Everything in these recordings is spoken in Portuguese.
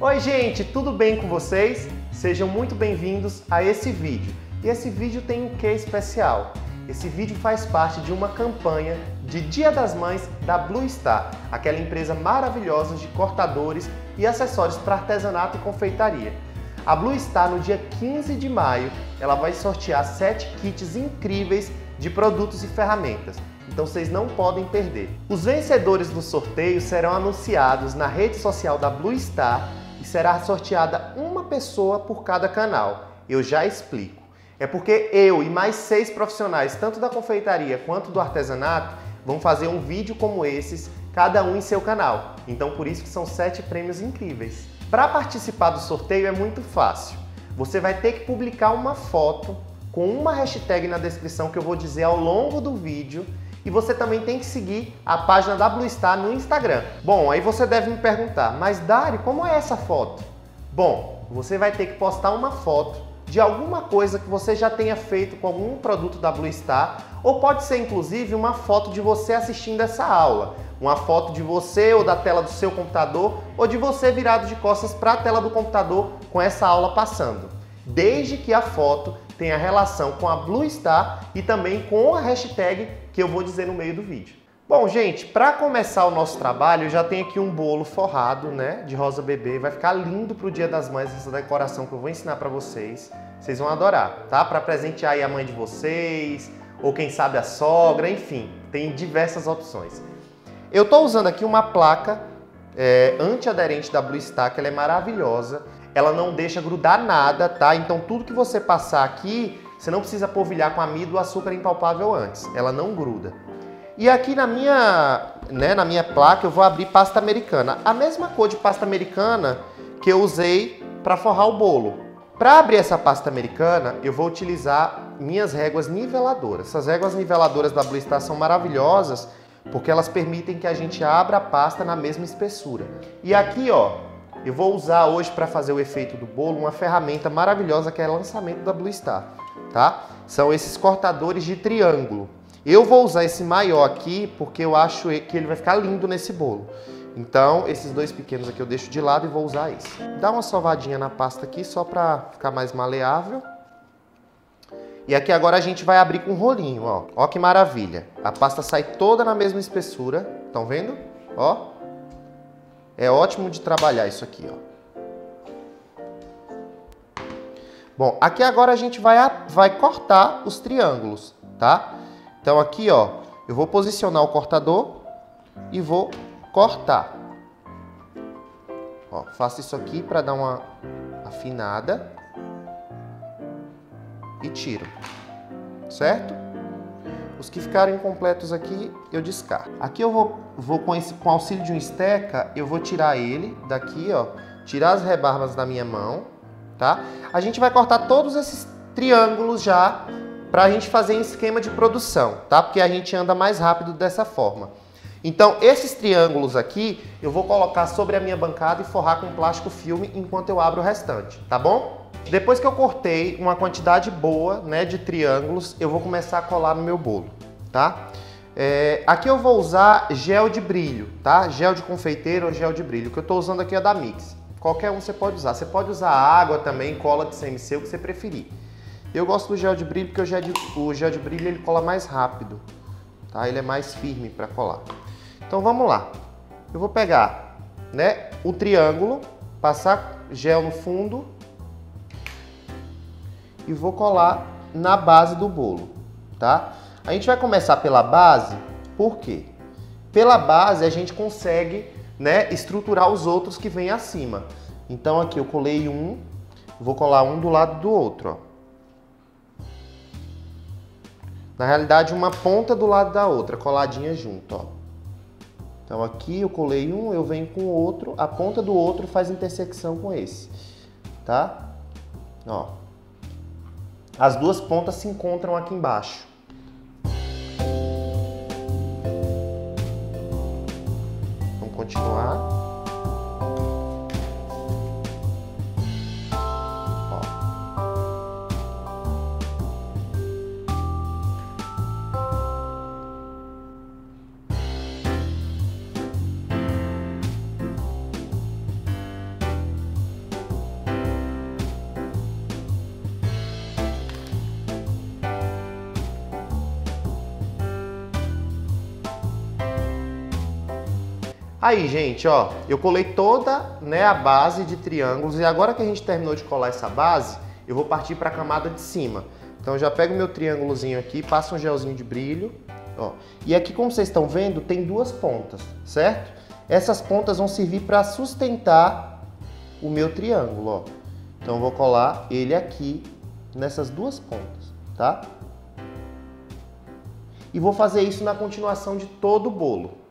Oi gente, tudo bem com vocês? Sejam muito bem-vindos a esse vídeo. E esse vídeo tem um quê especial? Esse vídeo faz parte de uma campanha de Dia das Mães da Blue Star, aquela empresa maravilhosa de cortadores e acessórios para artesanato e confeitaria. A Blue Star, no dia 15 de maio, ela vai sortear 7 kits incríveis de produtos e ferramentas. Então vocês não podem perder. Os vencedores do sorteio serão anunciados na rede social da Blue Star e será sorteada uma pessoa por cada canal. Eu já explico. É porque eu e mais 6 profissionais, tanto da confeitaria quanto do artesanato, vão fazer um vídeo como esses, cada um em seu canal. Então por isso que são 7 prêmios incríveis. Para participar do sorteio é muito fácil. Você vai ter que publicar uma foto com uma hashtag na descrição que eu vou dizer ao longo do vídeo. E você também tem que seguir a página da Blue Star no Instagram. Bom, aí você deve me perguntar, mas Dari, como é essa foto? Bom, você vai ter que postar uma foto de alguma coisa que você já tenha feito com algum produto da Blue Star, ou pode ser inclusive uma foto de você assistindo essa aula, uma foto de você ou da tela do seu computador, ou de você virado de costas para a tela do computador com essa aula passando. Desde que a foto tenha relação com a Blue Star e também com a hashtag que eu vou dizer no meio do vídeo. Bom, gente, para começar o nosso trabalho, eu já tenho aqui um bolo forrado, né, de rosa bebê. Vai ficar lindo pro Dia das Mães essa decoração que eu vou ensinar para vocês. Vocês vão adorar, tá? Para presentear aí a mãe de vocês, ou quem sabe a sogra, enfim, tem diversas opções. Eu tô usando aqui uma placa antiaderente da Blue Star, que ela é maravilhosa. Ela não deixa grudar nada, tá? Então tudo que você passar aqui, você não precisa polvilhar com amido ou açúcar impalpável antes. Ela não gruda. E aqui na minha placa eu vou abrir pasta americana. A mesma cor de pasta americana que eu usei para forrar o bolo. Para abrir essa pasta americana, eu vou utilizar minhas réguas niveladoras. Essas réguas niveladoras da Blue Star são maravilhosas porque elas permitem que a gente abra a pasta na mesma espessura. E aqui, ó, eu vou usar hoje para fazer o efeito do bolo uma ferramenta maravilhosa que é o lançamento da Blue Star, tá? São esses cortadores de triângulo. Eu vou usar esse maior aqui porque eu acho que ele vai ficar lindo nesse bolo. Então, esses 2 pequenos aqui eu deixo de lado e vou usar esse. Dá uma sovadinha na pasta aqui só para ficar mais maleável. E aqui agora a gente vai abrir com um rolinho, ó. Ó que maravilha. A pasta sai toda na mesma espessura. Estão vendo? Ó. É ótimo de trabalhar isso aqui, ó. Bom, aqui agora a gente vai cortar os triângulos, tá? Então aqui, ó, eu vou posicionar o cortador e vou cortar. Ó, faço isso aqui para dar uma afinada e tiro, certo? Os que ficarem incompletos aqui, eu descarto. Aqui eu vou com auxílio de um esteca, eu vou tirar ele daqui, ó, tirar as rebarbas da minha mão, tá? A gente vai cortar todos esses triângulos já para a gente fazer em esquema de produção, tá? Porque a gente anda mais rápido dessa forma. Então, esses triângulos aqui, eu vou colocar sobre a minha bancada e forrar com plástico filme enquanto eu abro o restante, tá bom? Depois que eu cortei uma quantidade boa, né, de triângulos, eu vou começar a colar no meu bolo, tá? Aqui eu vou usar gel de brilho, tá? Gel de confeiteiro ou gel de brilho. O que eu estou usando aqui é da Mix. Qualquer um você pode usar. Você pode usar água também, cola de CMC, o que você preferir. Eu gosto do gel de brilho porque o gel de brilho ele cola mais rápido, tá? Ele é mais firme para colar. Então vamos lá. Eu vou pegar, né, o triângulo, passar gel no fundo e vou colar na base do bolo, tá? A gente vai começar pela base, por quê? Pela base a gente consegue, né, estruturar os outros que vêm acima. Então aqui eu colei um, vou colar um do lado do outro, ó. Na realidade, uma ponta do lado da outra, coladinha junto, ó. Então aqui eu colei um, eu venho com o outro, a ponta do outro faz intersecção com esse, tá? Ó. As duas pontas se encontram aqui embaixo. Vamos continuar. Aí, gente, ó, eu colei toda, né, a base de triângulos e agora que a gente terminou de colar essa base, eu vou partir para a camada de cima. Então, eu já pego meu triângulozinho aqui, passo um gelzinho de brilho, ó. E aqui, como vocês estão vendo, tem duas pontas, certo? Essas pontas vão servir para sustentar o meu triângulo, ó. Então, eu vou colar ele aqui nessas duas pontas, tá? E vou fazer isso na continuação de todo o bolo.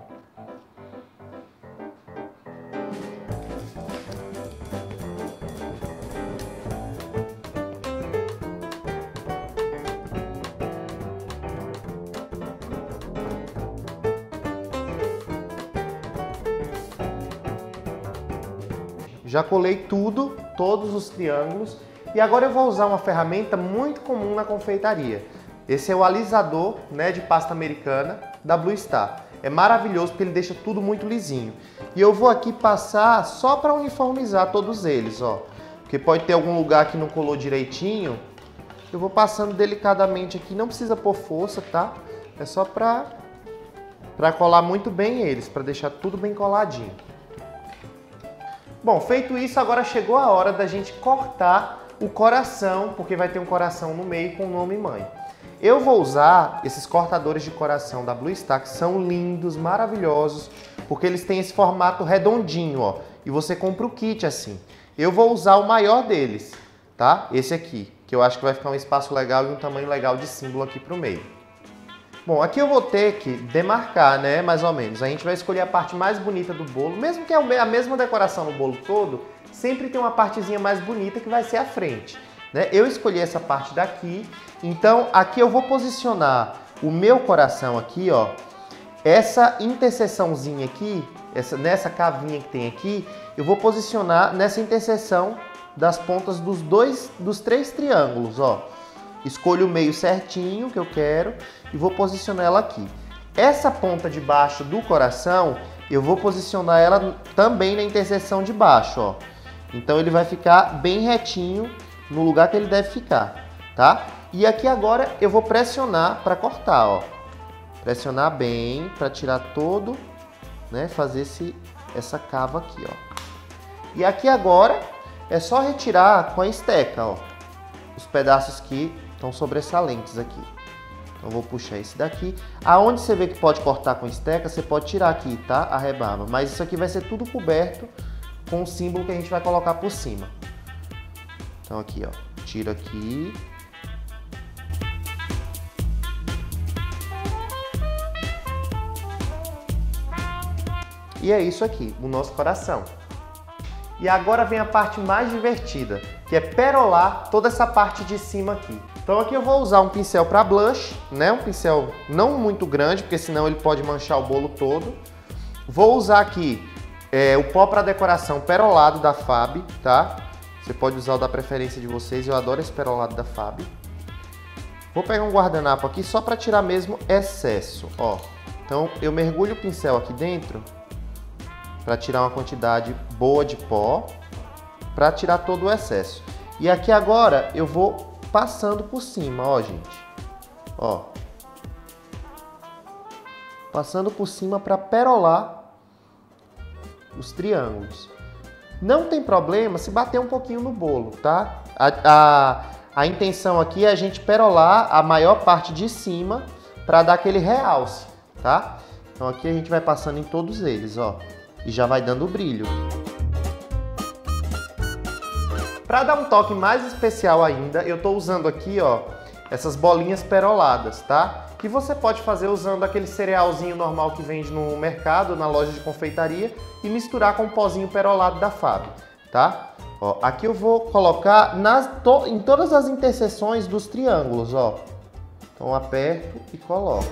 Já colei tudo, todos os triângulos, e agora eu vou usar uma ferramenta muito comum na confeitaria. Esse é o alisador, né, de pasta americana da Blue Star. É maravilhoso porque ele deixa tudo muito lisinho. E eu vou aqui passar só para uniformizar todos eles, ó. Porque pode ter algum lugar que não colou direitinho. Eu vou passando delicadamente aqui, não precisa pôr força, tá? É só para colar muito bem eles, para deixar tudo bem coladinho. Bom, feito isso, agora chegou a hora da gente cortar o coração, porque vai ter um coração no meio com o nome mãe. Eu vou usar esses cortadores de coração da Blue Star, que são lindos, maravilhosos, porque eles têm esse formato redondinho, ó, e você compra o kit assim. Eu vou usar o maior deles, tá? Esse aqui, que eu acho que vai ficar um espaço legal e um tamanho legal de símbolo aqui pro meio. Bom, aqui eu vou ter que demarcar, né, mais ou menos. A gente vai escolher a parte mais bonita do bolo, mesmo que é a mesma decoração no bolo todo, sempre tem uma partezinha mais bonita que vai ser a frente, né? Eu escolhi essa parte daqui, então aqui eu vou posicionar o meu coração aqui, ó, essa interseçãozinha aqui, nessa cavinha que tem aqui, eu vou posicionar nessa interseção das pontas dos três triângulos, ó. Escolho o meio certinho que eu quero e vou posicionar ela aqui. Essa ponta de baixo do coração, eu vou posicionar ela também na interseção de baixo, ó. Então ele vai ficar bem retinho no lugar que ele deve ficar, tá? E aqui agora eu vou pressionar para cortar, ó. Pressionar bem para tirar todo, né, fazer essa cava aqui, ó. E aqui agora é só retirar com a esteca, ó, os pedaços que estão sobressalentes aqui. Então vou puxar esse daqui. Aonde você vê que pode cortar com esteca, você pode tirar aqui, tá? A rebarba. Mas isso aqui vai ser tudo coberto com o símbolo que a gente vai colocar por cima. Então aqui, ó, tiro aqui. E é isso aqui, o nosso coração. E agora vem a parte mais divertida, que é perolar toda essa parte de cima aqui. Então aqui eu vou usar um pincel para blush, né? Um pincel não muito grande, porque senão ele pode manchar o bolo todo. Vou usar aqui o pó para decoração perolado da Fab, tá? Você pode usar o da preferência de vocês, eu adoro esse perolado da Fab. Vou pegar um guardanapo aqui só para tirar mesmo excesso, ó. Então eu mergulho o pincel aqui dentro para tirar uma quantidade boa de pó, para tirar todo o excesso. E aqui agora eu vou passando por cima, ó, gente. Ó. Passando por cima para perolar os triângulos. Não tem problema se bater um pouquinho no bolo, tá? A intenção aqui é a gente perolar a maior parte de cima para dar aquele realce, tá? Então aqui a gente vai passando em todos eles, ó. E já vai dando brilho. Para dar um toque mais especial ainda, eu estou usando aqui, ó, essas bolinhas peroladas, tá? Que você pode fazer usando aquele cerealzinho normal que vende no mercado, na loja de confeitaria, e misturar com o pozinho perolado da Fab, tá? Ó, aqui eu vou colocar em todas as interseções dos triângulos, ó. Então aperto e coloco.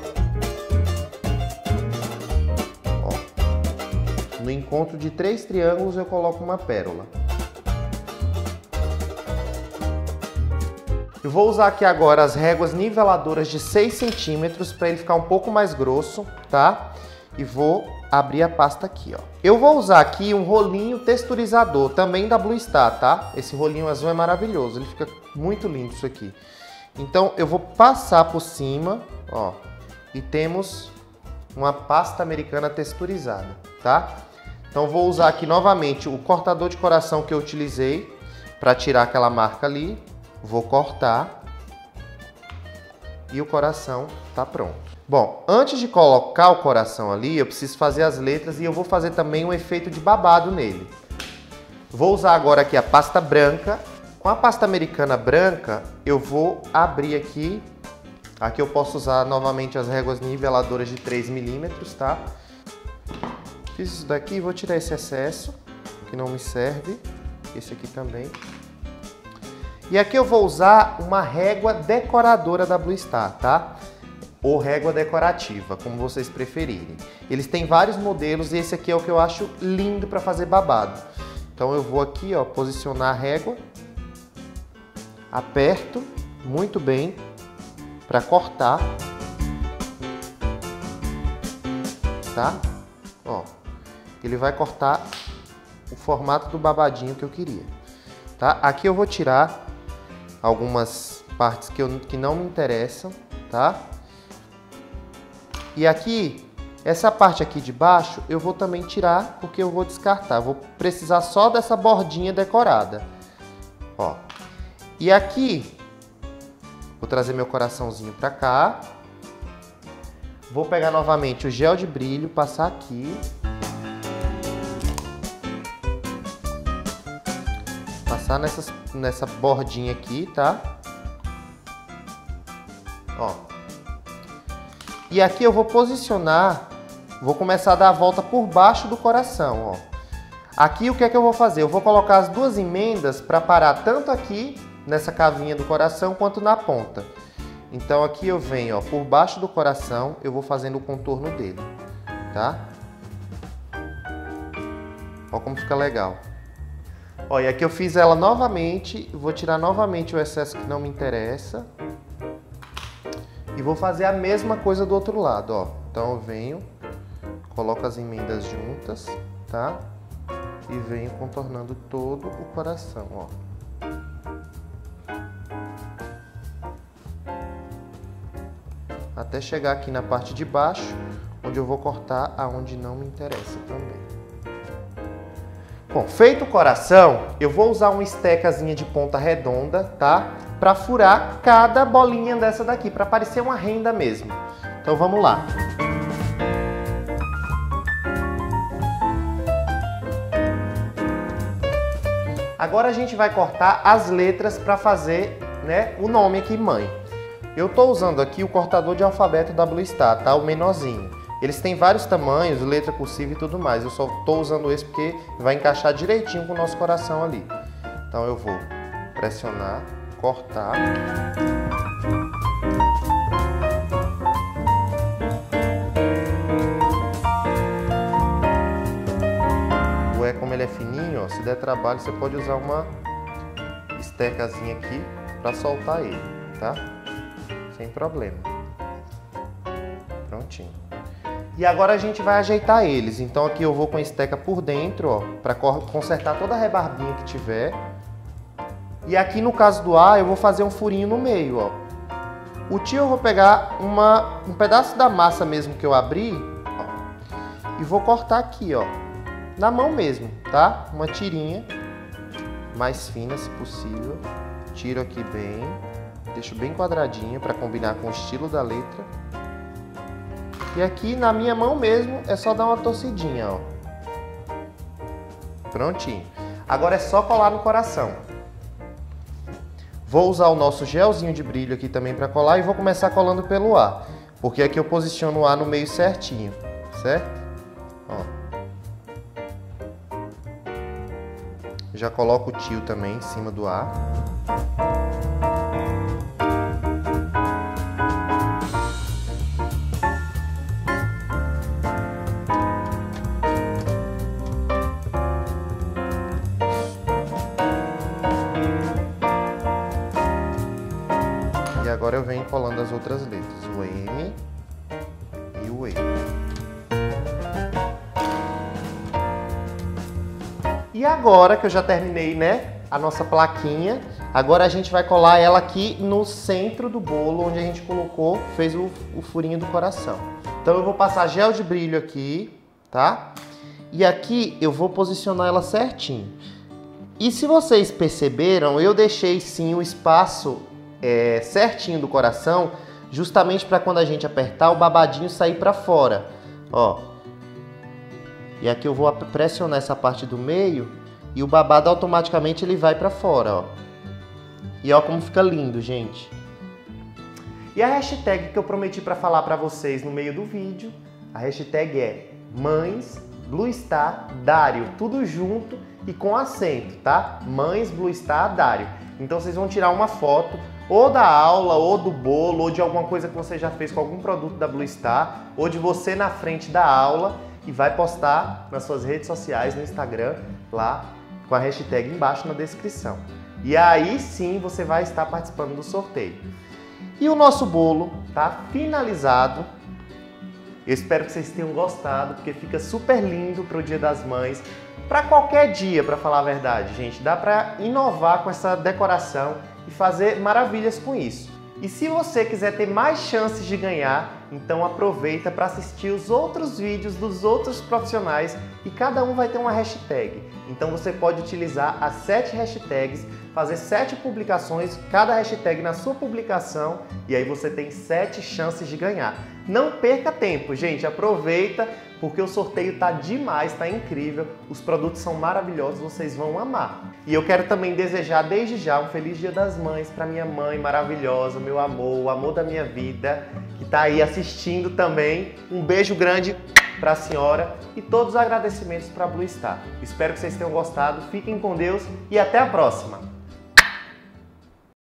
Ó. No encontro de 3 triângulos eu coloco uma pérola. Eu vou usar aqui agora as réguas niveladoras de 6 centímetros para ele ficar um pouco mais grosso, tá? E vou abrir a pasta aqui, ó. Eu vou usar aqui um rolinho texturizador, também da Blue Star, tá? Esse rolinho azul é maravilhoso, ele fica muito lindo isso aqui. Então eu vou passar por cima, ó, e temos uma pasta americana texturizada, tá? Então vou usar aqui novamente o cortador de coração que eu utilizei para tirar aquela marca ali. Vou cortar e o coração tá pronto. Bom, antes de colocar o coração ali, eu preciso fazer as letras e eu vou fazer também um efeito de babado nele. Vou usar agora aqui a pasta branca. Com a pasta americana branca, eu vou abrir aqui. Aqui eu posso usar novamente as réguas niveladoras de 3 milímetros, tá? Fiz isso daqui e vou tirar esse excesso, que não me serve. Esse aqui também. E aqui eu vou usar uma régua decoradora da Blue Star, tá? Ou régua decorativa, como vocês preferirem. Eles têm vários modelos e esse aqui é o que eu acho lindo para fazer babado. Então eu vou aqui, ó, posicionar a régua, aperto muito bem para cortar, tá? Ó, ele vai cortar o formato do babadinho que eu queria, tá? Aqui eu vou tirar algumas partes que não me interessam, tá? E aqui, essa parte aqui de baixo, eu vou também tirar, porque eu vou descartar. Vou precisar só dessa bordinha decorada. Ó. E aqui, vou trazer meu coraçãozinho pra cá. Vou pegar novamente o gel de brilho, passar aqui. Passar nessa bordinha aqui, tá? Ó. E aqui eu vou posicionar, vou começar a dar a volta por baixo do coração, ó. Aqui o que é que eu vou fazer? Eu vou colocar as duas emendas para parar tanto aqui, nessa cavinha do coração, quanto na ponta. Então aqui eu venho, ó, por baixo do coração, eu vou fazendo o contorno dele, tá? Ó como fica legal. Ó, e aqui eu fiz ela novamente, vou tirar novamente o excesso que não me interessa. E vou fazer a mesma coisa do outro lado, ó. Então eu venho, coloco as emendas juntas, tá? E venho contornando todo o coração, ó. Até chegar aqui na parte de baixo, onde eu vou cortar aonde não me interessa também. Bom, feito o coração, eu vou usar uma estecazinha de ponta redonda, tá? Para furar cada bolinha dessa daqui, para parecer uma renda mesmo. Então vamos lá. Agora a gente vai cortar as letras para fazer, né, o nome aqui, mãe. Eu tô usando aqui o cortador de alfabeto da Blue Star, tá? O menorzinho. Eles têm vários tamanhos, letra cursiva e tudo mais. Eu só tô usando esse porque vai encaixar direitinho com o nosso coração ali. Então eu vou pressionar, cortar. O E, como ele é fininho, ó, se der trabalho você pode usar uma estecazinha aqui para soltar ele, tá? Sem problema. Prontinho. E agora a gente vai ajeitar eles. Então aqui eu vou com a esteca por dentro, ó, para consertar toda a rebarbinha que tiver. E aqui no caso do A eu vou fazer um furinho no meio, ó. O tio eu vou pegar um pedaço da massa mesmo que eu abri, ó, e vou cortar aqui, ó, na mão mesmo, tá? Uma tirinha mais fina se possível. Tiro aqui bem, deixo bem quadradinha para combinar com o estilo da letra. E aqui na minha mão mesmo é só dar uma torcidinha, ó. Prontinho. Agora é só colar no coração. Vou usar o nosso gelzinho de brilho aqui também para colar e vou começar colando pelo A. Porque aqui eu posiciono o A no meio certinho, certo? Ó. Já coloco o tio também em cima do A. E agora eu venho colando as outras letras, o M e o E. E agora que eu já terminei, né, a nossa plaquinha, agora a gente vai colar ela aqui no centro do bolo, onde a gente colocou, fez o furinho do coração. Então eu vou passar gel de brilho aqui, tá? E aqui eu vou posicionar ela certinho. E se vocês perceberam, eu deixei sim o espaço certinho do coração, justamente para quando a gente apertar o babadinho sair para fora, ó. E aqui eu vou pressionar essa parte do meio e o babado automaticamente ele vai para fora, ó. E ó como fica lindo, gente. E a hashtag que eu prometi para falar para vocês no meio do vídeo, a hashtag é Mães Blue Star Dário, tudo junto e com acento, tá? Mães Blue Star Dário. Então vocês vão tirar uma foto ou da aula, ou do bolo, ou de alguma coisa que você já fez com algum produto da Blue Star, ou de você na frente da aula e vai postar nas suas redes sociais, no Instagram, lá com a hashtag embaixo na descrição. E aí sim você vai estar participando do sorteio. E o nosso bolo tá finalizado. Eu espero que vocês tenham gostado, porque fica super lindo para o Dia das Mães. Para qualquer dia, para falar a verdade, gente. Dá para inovar com essa decoração e fazer maravilhas com isso. E se você quiser ter mais chances de ganhar, então aproveita para assistir os outros vídeos dos outros profissionais e cada um vai ter uma hashtag. Então você pode utilizar as 7 hashtags, fazer 7 publicações, cada hashtag na sua publicação e aí você tem 7 chances de ganhar. Não perca tempo, gente, aproveita porque o sorteio tá demais, tá incrível, os produtos são maravilhosos, vocês vão amar. E eu quero também desejar desde já um feliz Dia das Mães para minha mãe maravilhosa, meu amor, o amor da minha vida, que tá aí assistindo também. Um beijo grande para a senhora e todos os agradecimentos para a Blue Star. Espero que vocês tenham gostado, fiquem com Deus e até a próxima!